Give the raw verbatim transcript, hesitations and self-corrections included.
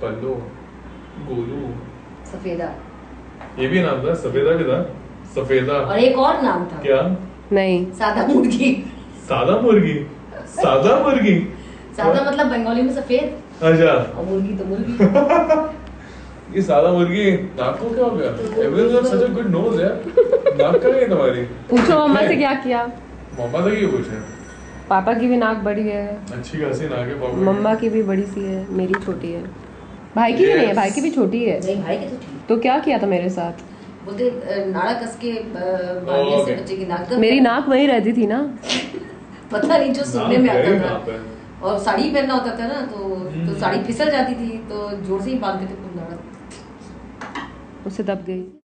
पल्लो, गोलू, सफेदा, ये भी नाम था, सफेदा भी था, सफेदा। और एक और नाम था। क्या? नहीं, सादा मुर्गी। सादा मुर्गी, सादा मुर्गी, सादा मतलब बंगाली में सफेद, अच्छा, और मुर्गी तो मुर्गी। ये सादा मुर्गी। नाक को क्या हो गया? Everyone has such a good nose यार। नाक कहाँ है तुम्हारी? पूछो मम्मा से क्या किया। मम्मा से क्यों पूछे? पापा की भी नाक बड़ी है, अच्छी खासी नाक है पापा की। मम्मा की भी बड़ी सी है, मेरी छोटी है। भाई की भी नहीं है, भाई की भी छोटी है। नहीं, भाई की तो ठीक। तो क्या किया था मेरे साथ? बोलते नाड़ा कस के बांधने से बच्चे की नाक। मेरी नाक वहीं रहती थी ना। पता नहीं, जो सुनने में आता था। पे? और साड़ी पहनना होता था ना, तो तो साड़ी फिसल जाती थी, तो जोर से ही बांधते थे नाड़ा, उससे दब गई।